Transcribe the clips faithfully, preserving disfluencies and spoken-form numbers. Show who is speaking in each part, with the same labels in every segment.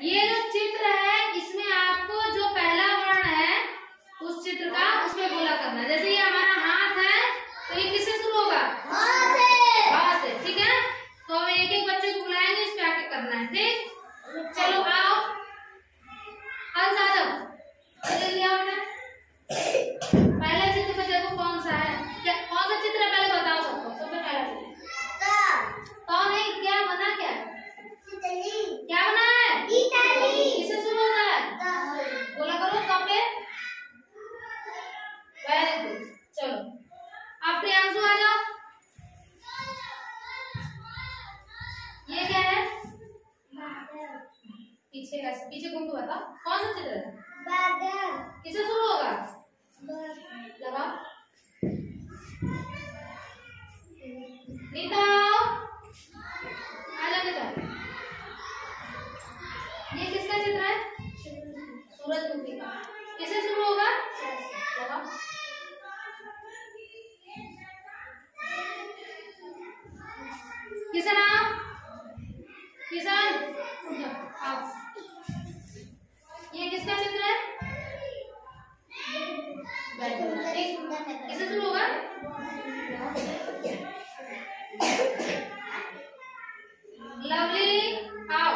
Speaker 1: ये जो चित्र है इसमें आपको जो पहला वर्ण है उस चित्र का उसमें बोला करना है। जैसे ये हमारा हाथ है तो ये किससे शुरू होगा? हाथ से। ठीक है, तो हम एक एक बच्चे को बुलाएंगे, इस पे आके करना है। ठीक, चलो आओ हंस आ जाओ। चले लिया हमने पहला चित्र में, देखो कौन सा है, क्या कौन सा चित्र है पहले बताओ सबको। सबसे पहला चित्र तो नहीं, क्या बना, क्या क्या बना है? किससे शुरू होता है? बोला करो कब पे। वेरी गुड, चलो अब प्रियांशु आ जाओ। ये क्या है? पीछे का, पीछे घूम के बताओ कौन सा चित्र है? किससे शुरू होगा? लगाओ नीता, आ जाओ नीता। ये किसका चित्र है? सूरजमुखी का। किससे शुरू होगा? लगाओ। किशन आओ, किशन आओ। ये किसका चित्र है? किससे शुरू होगा? लवली आओ,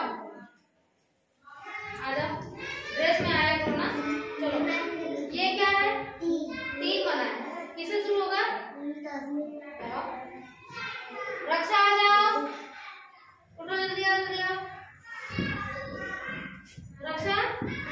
Speaker 1: आ जाओ, ड्रेस में आया करो ना। चलो ये क्या है? तीन बना है, किससे शुरू होगा? रक्षा आ जाओ, उठो जल्दी आओ, जल्दी आओ। रक्षा